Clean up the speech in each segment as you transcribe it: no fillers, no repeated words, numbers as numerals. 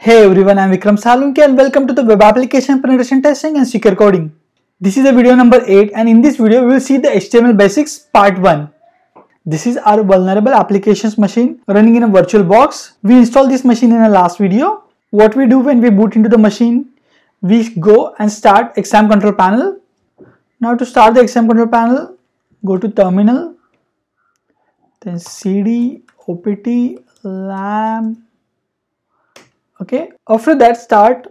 Hey everyone, I'm Vikram Salunke and welcome to the Web Application Penetration Testing and Secure Coding. This is the video number 8 and in this video we will see the HTML Basics Part 1. This is our vulnerable applications machine running in a virtual box. We installed this machine in a last video. What we do when we boot into the machine, we go and start exam control panel. Now to start the exam control panel, go to terminal, then cd opt lamp. Okay, after that start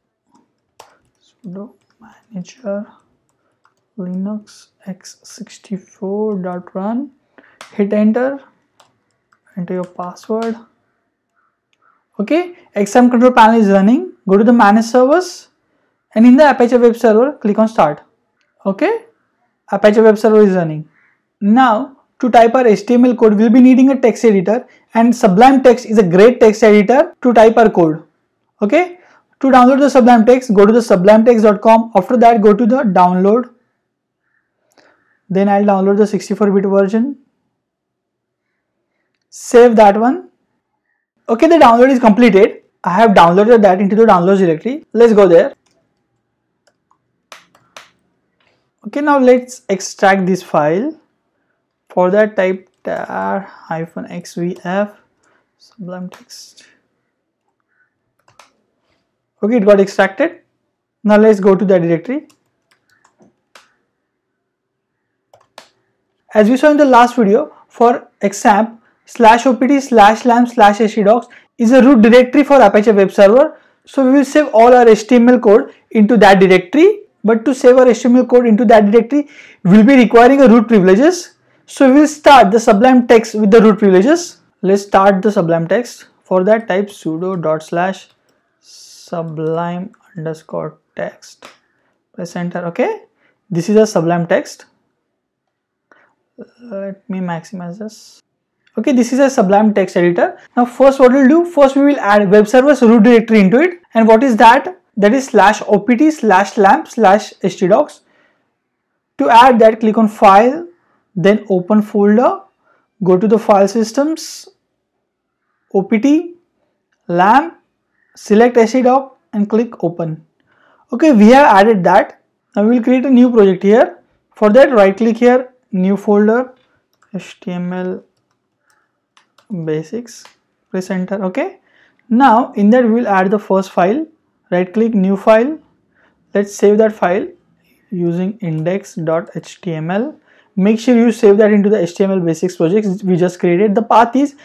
sudo manager linux x64.run, hit enter your password. Okay, exam control panel is running. Go to the manage servers and in the Apache web server click on start. Okay, Apache web server is running. Now to type our HTML code, we'll be needing a text editor, and Sublime Text is a great text editor to type our code. Okay, to download the Sublime Text, go to the sublimetext.com. After that, go to the download. Then I'll download the 64-bit version. Save that one. Okay, the download is completed. I have downloaded that into the downloads directory. Let's go there. Okay, now let's extract this file. For that, type -xvf Sublime Text. Okay, it got extracted. Now let's go to the directory. As we saw in the last video, for example, /opt/lamp/htdocs is a root directory for Apache web server. So we will save all our HTML code into that directory. But to save our HTML code into that directory, we will be requiring a root privileges. So we will start the Sublime Text with the root privileges. Let's start the Sublime Text. For that, type sudo/sublime_text. Press enter. Okay, this is a Sublime Text. Let me maximize this. Okay, this is a Sublime Text editor. Now first what we'll do, first we will add web server's root directory into it. And what is that? That is /opt/lamp/htdocs. To add that, click on file, then open folder, go to the file systems, opt, lamp, select htdoc and click open. Okay, we have added that. Now we will create a new project here. For that, right click here, new folder, HTML basics, press enter. Okay, now in that we will add the first file. Right click, new file. Let's save that file using index.html. Make sure you save that into the HTML basics project we just created. The path is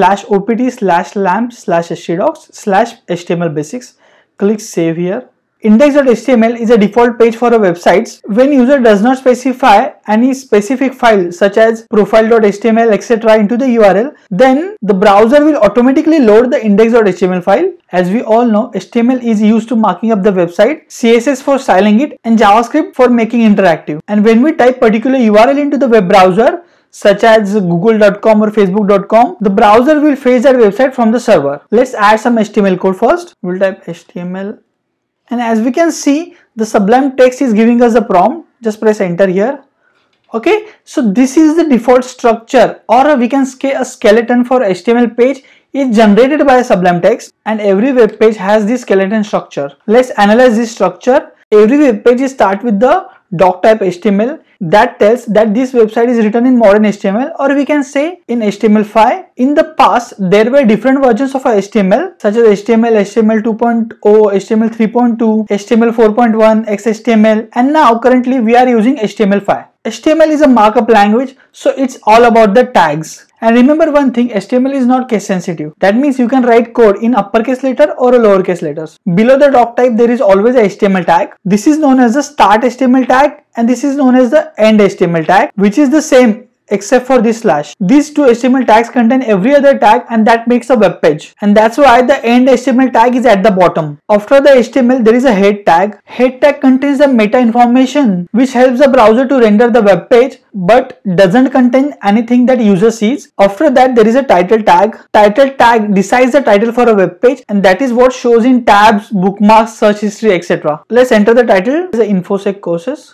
/opt/lamp/htdocs/HTML basics. Click save here. Index.html is a default page for a website. When user does not specify any specific file such as profile.html etc. into the URL, then the browser will automatically load the index.html file. As we all know, HTML is used to marking up the website, CSS for styling it, and JavaScript for making interactive. And when we type particular URL into the web browser, such as google.com or facebook.com, the browser will fetch that website from the server. Let's add some HTML code first. We'll type HTML. And as we can see, the Sublime Text is giving us the prompt. Just press enter here. Okay, so this is the default structure, or we can say a skeleton for HTML page is generated by a Sublime Text, and every web page has this skeleton structure. Let's analyze this structure. Every web page starts with the doc type HTML that tells that this website is written in modern HTML, or we can say in HTML5. In the past, there were different versions of HTML such as HTML, HTML 2.0, HTML 3.2, HTML 4.1, XHTML, and now currently we are using HTML5. HTML is a markup language, so it's all about the tags. And remember one thing, HTML is not case sensitive. That means you can write code in uppercase letter or a lowercase letters. Below the doc type, there is always a HTML tag. This is known as the start HTML tag, and this is known as the end HTML tag, which is the same except for this slash. These two HTML tags contain every other tag, and that makes a web page. And that's why the end HTML tag is at the bottom. After the HTML, there is a head tag. Head tag contains the meta information which helps the browser to render the web page but doesn't contain anything that user sees. After that, there is a title tag. Title tag decides the title for a web page, and that is what shows in tabs, bookmarks, search history, etc. Let's enter the title. This is the InfoSec courses.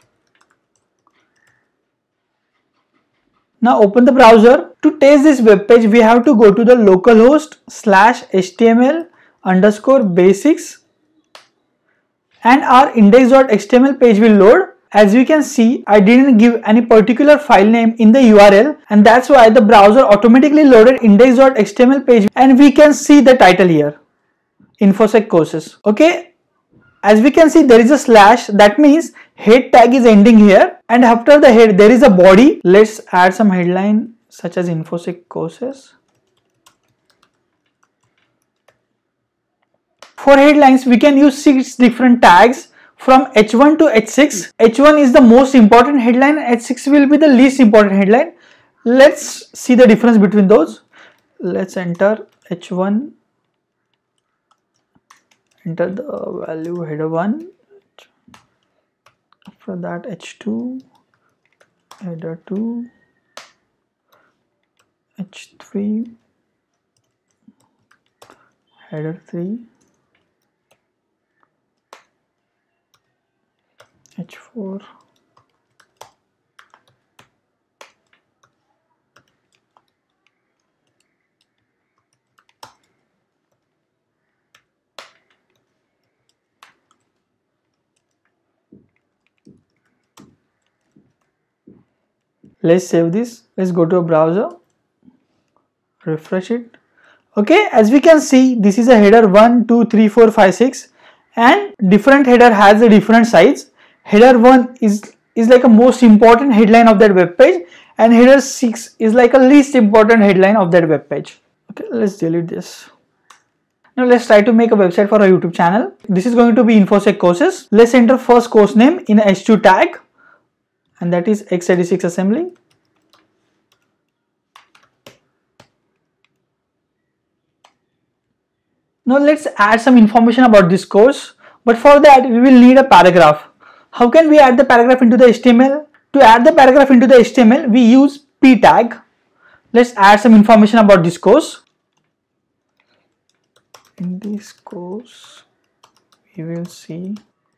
Now open the browser. To test this web page, we have to go to the localhost/html underscore basics, and our index.html page will load. As we can see, I didn't give any particular file name in the URL, and that's why the browser automatically loaded index.html page, and we can see the title here, InfoSec courses. Okay, as we can see, there is a slash, that means head tag is ending here, and after the head there is a body. Let's add some headline such as InfoSec courses. For headlines, we can use 6 different tags from H1 to H6. H1 is the most important headline, H6 will be the least important headline. Let's see the difference between those. Let's enter H1, enter the value header 1, after that H2, header 2, H3, header 3, H4, let's save this. Let's go to a browser, refresh it. Okay, as we can see, this is a header 1, 2, 3, 4, 5, 6, and different header has a different size. Header 1 is like a most important headline of that web page, and header 6 is like a least important headline of that web page. Okay, let's delete this. Now let's try to make a website for our YouTube channel. This is going to be InfoSec courses. Let's enter first course name in H2 tag, and that is x86 assembly. Now let's add some information about this course, but for that we will need a paragraph. How can we add the paragraph into the HTML? To add the paragraph into the HTML, we use p tag. Let's add some information about this course. In this course, we will see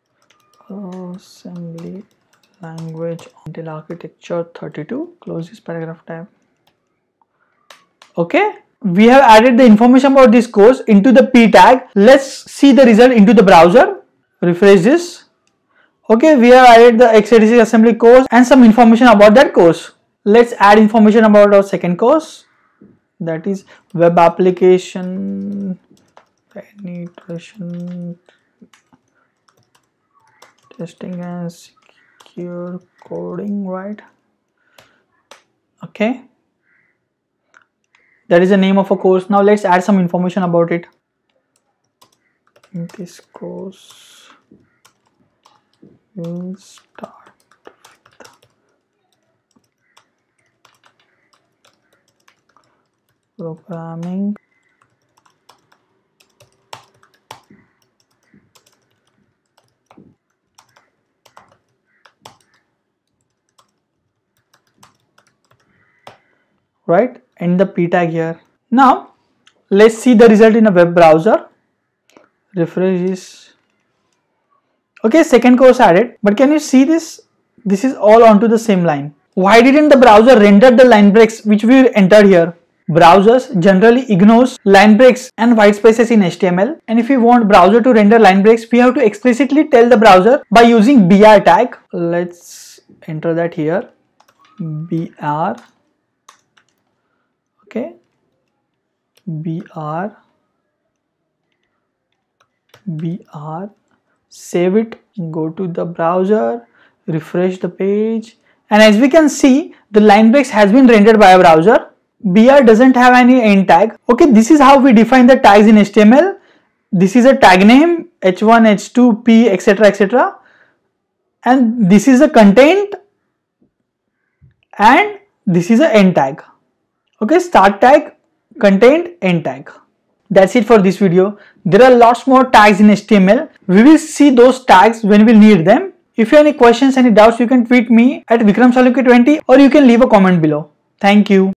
assembly language Intel architecture 32. Close this paragraph tab. Okay, we have added the information about this course into the p tag. Let's see the result into the browser. Refresh this. Okay, we have added the x86 assembly course and some information about that course. Let's add information about our second course, that is web application penetration testing and secure coding, right? Okay, that is the name of a course. Now let's add some information about it. In this course, we'll start with programming. Right, and the p tag here. Now let's see the result in a web browser. Refresh this. Okay, second course added, but can you see this? This is all onto the same line. Why didn't the browser render the line breaks which we entered here? Browsers generally ignores line breaks and white spaces in HTML, and if we want browser to render line breaks, we have to explicitly tell the browser by using br tag. Let's enter that here, br. Okay, br, save it, go to the browser, refresh the page, and as we can see, the line breaks has been rendered by a browser. BR doesn't have any end tag. Okay, this is how we define the tags in HTML. This is a tag name, h1, h2, p, etc, etc, and this is a content, and this is a end tag. Okay, start tag, content, end tag. That's it for this video. There are lots more tags in HTML. We will see those tags when we'll need them. If you have any questions, any doubts, you can tweet me at vikramsalukey20 or you can leave a comment below. Thank you.